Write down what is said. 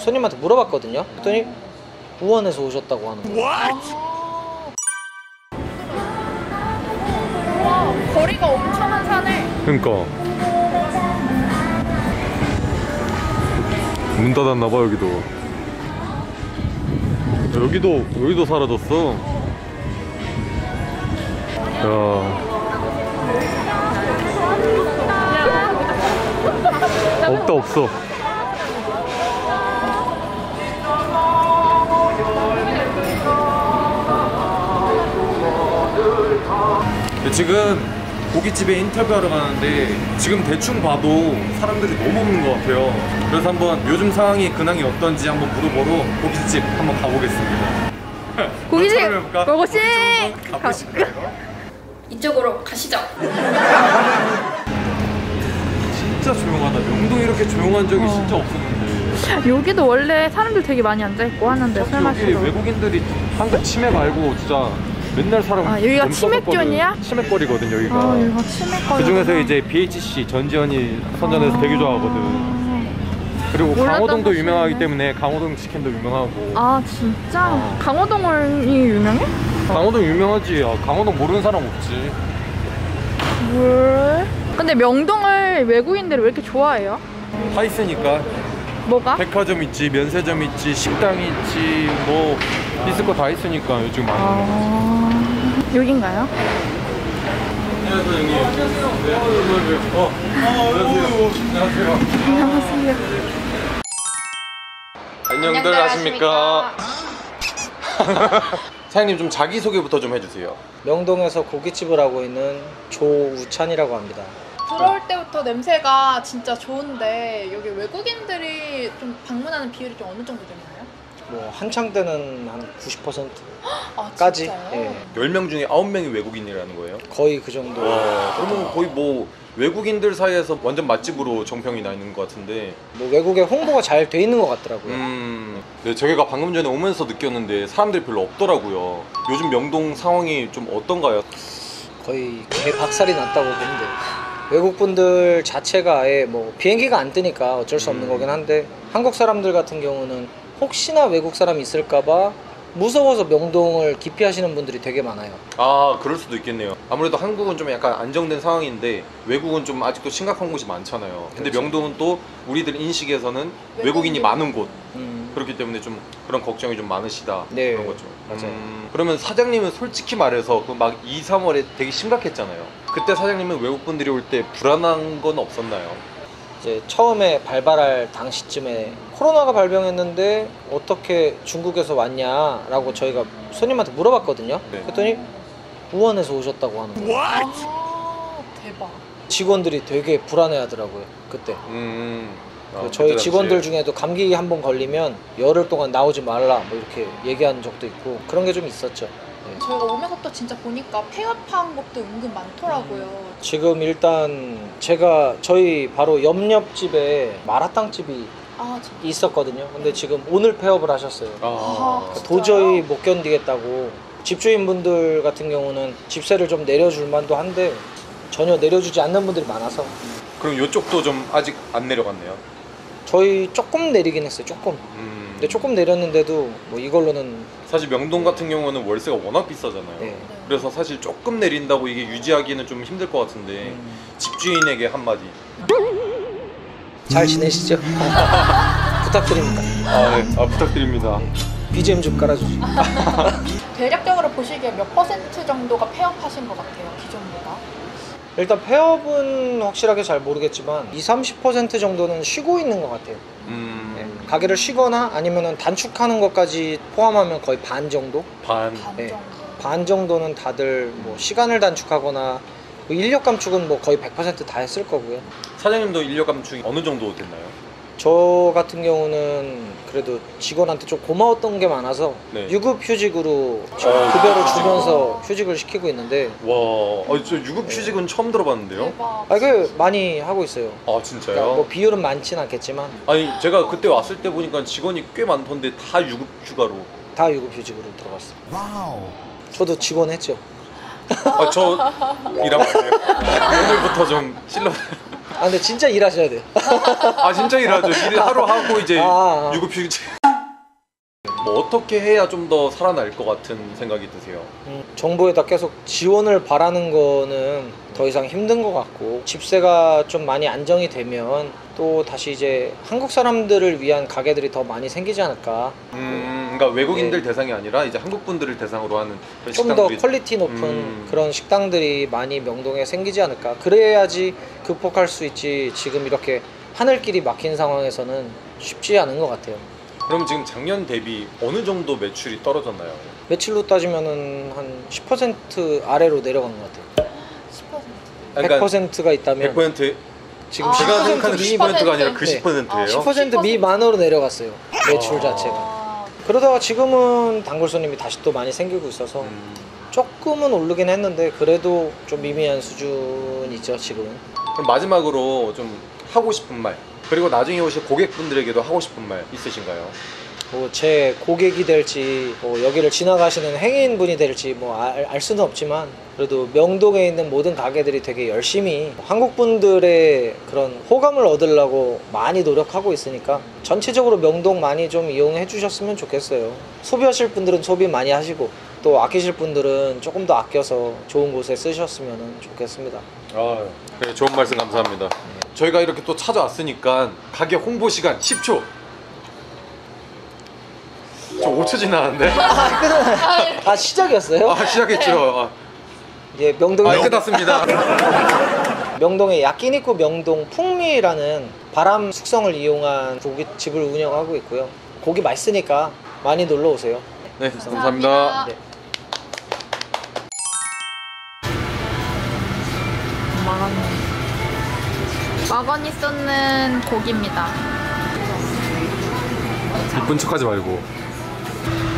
손님한테 물어봤거든요. 그랬더니 우원에서 오셨다고 하는 거예요. 와, 거리가 엄청난 산에. 그러니까 문 닫았나봐. 여기도 사라졌어. 야, 없어. 지금 고깃집에 인터뷰하러 가는데 지금 대충 봐도 사람들이 너무 없는 것 같아요. 그래서 한번 요즘 상황이 근황이 어떤지 한번 물어보러 고깃집 한번 가보겠습니다. 고깃집 고깃집 가보실까요? 이쪽으로 가시죠. 진짜 조용하다. 명동 이렇게 조용한 적이 진짜 없었는데. 여기도 원래 사람들 되게 많이 앉아있고 하는데 술 여기 마시러. 외국인들이 한국 치맥 말고 진짜 맨날 사람. 여기가 치맥존이야? 치맥거리거든 여기가. 여기가 치맥거리. 그 중에서 이제 BHC 전지현이 선전해서 되게 좋아하거든. 그리고 강호동도 사실. 유명하기 때문에 강호동 치킨도 유명하고. 아 진짜? 강호동이 유명해? 강호동 유명하지. 강호동 모르는 사람 없지. 뭘? 근데 명동을 외국인들이 왜 이렇게 좋아해요? 다 있으니까. 뭐가? 백화점 있지, 면세점 있지, 식당 있지, 뭐 있을 거 다 있으니까 요즘 많이. 여긴가요? 안녕하세요 형님. 안녕하세요. 안녕하세요. 안녕들 하십니까? 사장님 좀 자기소개부터 좀 해주세요. 명동에서 고깃집을 하고 있는 조우찬이라고 합니다. 들어올 때부터 냄새가 진짜 좋은데 여기 외국인들이 좀 방문하는 비율이 좀 어느 정도 되나요? 뭐 한창 때는 한 90%까지. 진짜요? 예, 10명 중에 9명이 외국인이라는 거예요? 거의 그 정도. 그러면 거의 뭐 외국인들 사이에서 완전 맛집으로 정평이 나 있는 것 같은데. 뭐 외국에 홍보가 잘 돼 있는 것 같더라고요. 네, 저희가 방금 전에 오면서 느꼈는데 사람들이 별로 없더라고요. 요즘 명동 상황이 좀 어떤가요? 거의 개박살이 났다고 보면 돼요. 외국 분들 자체가 아예 뭐 비행기가 안 뜨니까 어쩔 수 없는 거긴 한데, 한국 사람들 같은 경우는 혹시나 외국 사람이 있을까봐 무서워서 명동을 기피하시는 분들이 되게 많아요. 아, 그럴 수도 있겠네요. 아무래도 한국은 좀 약간 안정된 상황인데 외국은 좀 아직도 심각한 곳이 많잖아요. 근데 그렇죠. 명동은 또 우리들 인식에서는 외국인이 많은 곳, 음. 그렇기 때문에 좀 그런 걱정이 좀 많으시다. 네, 그런 거죠. 맞아요. 그러면 사장님은 솔직히 말해서 그 막 2, 3월에 되게 심각했잖아요. 그때 사장님은 외국분들이 올 때 불안한 건 없었나요? 이제 처음에 발발할 당시쯤에 코로나가 발병했는데 어떻게 중국에서 왔냐라고 저희가 손님한테 물어봤거든요. 네. 그랬더니 우원에서 오셨다고 하는 거예요. 대박. 직원들이 되게 불안해하더라고요 그때. 저희 그때 직원들 당시에. 중에도 감기 한번 걸리면 열흘 동안 나오지 말라 뭐 이렇게 얘기하는 적도 있고 그런 게 좀 있었죠. 네. 저희가 오면서 또 진짜 보니까 폐업한 곳도 은근 많더라고요. 지금 일단 제가 저희 바로 옆집에 마라탕집이 진짜. 있었거든요. 근데 지금 오늘 폐업을 하셨어요. 진짜요? 도저히 못 견디겠다고. 집주인분들 같은 경우는 집세를 좀 내려줄 만도 한데 전혀 내려주지 않는 분들이 많아서. 그럼 이쪽도 좀 아직 안 내려갔네요. 저희 조금 내리긴 했어요. 조금. 근데 조금 내렸는데도 뭐 이걸로는. 사실 명동 같은 경우는 월세가 워낙 비싸잖아요. 네. 그래서 사실 조금 내린다고 이게 유지하기는 좀 힘들 것 같은데 집주인에게 한마디. 잘 지내시죠? 부탁드립니다. 네. 부탁드립니다. BGM 좀 깔아주지. 대략적으로 보시기에 몇 퍼센트 정도가 폐업하신 것 같아요, 기존보다? 일단 폐업은 확실하게 잘 모르겠지만 20-30% 정도는 쉬고 있는 것 같아요. 네. 가게를 쉬거나 아니면 단축하는 것까지 포함하면 거의 반 정도? 반. 네. 정도. 반 정도는 다들 뭐 시간을 단축하거나 인력 감축은 뭐 거의 100% 다 했을 거고요. 사장님도 인력 감축이 어느 정도 됐나요? 저 같은 경우는 그래도 직원한테 좀 고마웠던 게 많아서 네. 유급 휴직으로 급여를 주면서 휴직을 시키고 있는데. 와, 저 유급 휴직은 처음 들어봤는데요? 대박. 그 많이 하고 있어요. 진짜요? 그러니까 뭐 비율은 많진 않겠지만 아니 제가 그때 왔을 때 보니까 직원이 꽤 많던데 다 유급 휴가로. 다 유급 휴직으로 들어갔어요. 와우. 저도 직원 했죠. 저 일하면 안 돼요. 오늘부터 좀 실러. 아 근데 진짜 일하셔야 돼요. 아 진짜 일하죠. 일을 하루 하고 이제 아. 유급휴직. 뭐 어떻게 해야 좀 더 살아날 것 같은 생각이 드세요? 정부에다 계속 지원을 바라는 거는 더 이상 힘든 것 같고, 집세가 좀 많이 안정이 되면 또 다시 이제 한국 사람들을 위한 가게들이 더 많이 생기지 않을까. 그러니까 외국인들 대상이 아니라 이제 한국 분들을 대상으로 하는 그런 좀 더 식당들이- 퀄리티 높은 그런 식당들이 많이 명동에 생기지 않을까. 그래야지 극복할 수 있지. 지금 이렇게 하늘길이 막힌 상황에서는 쉽지 않은 것 같아요. 그럼 지금 작년 대비 어느 정도 매출이 떨어졌나요? 매출로 따지면은 한 10% 아래로 내려간 것 같아요. 10%. 100%가 있다면 100% 지금 아, 제가 10% 생각하는 미, 10%가 아니라 그 네. 10%예요? 10% 미만으로 내려갔어요. 매출 자체가. 아, 그러다가 지금은 단골 손님이 다시 또 많이 생기고 있어서 조금은 오르긴 했는데 그래도 좀 미미한 수준이죠 지금은. 그럼 마지막으로 좀 하고 싶은 말, 그리고 나중에 오실 고객분들에게도 하고 싶은 말 있으신가요? 뭐 제 고객이 될지 뭐 여기를 지나가시는 행인분이 될지 뭐 알 수는 없지만, 그래도 명동에 있는 모든 가게들이 되게 열심히 한국 분들의 그런 호감을 얻으려고 많이 노력하고 있으니까 전체적으로 명동 많이 좀 이용해 주셨으면 좋겠어요. 소비하실 분들은 소비 많이 하시고, 또 아끼실 분들은 조금 더 아껴서 좋은 곳에 쓰셨으면 좋겠습니다. 아, 네, 좋은 말씀 감사합니다. 저희가 이렇게 또 찾아왔으니까 가게 홍보 시간 10초. 저 5초 지나는데? 아 시작이었어요? 아, 시작했죠. 예, 명동에 끝났습니다. 명동에 야끼니쿠 명동 풍미라는 바람 숙성을 이용한 고깃집을 운영하고 있고요. 고기 맛있으니까 많이 놀러 오세요. 네, 감사합니다. 네. 마건이 쏟는 고기입니다. 이쁜 척하지 말고.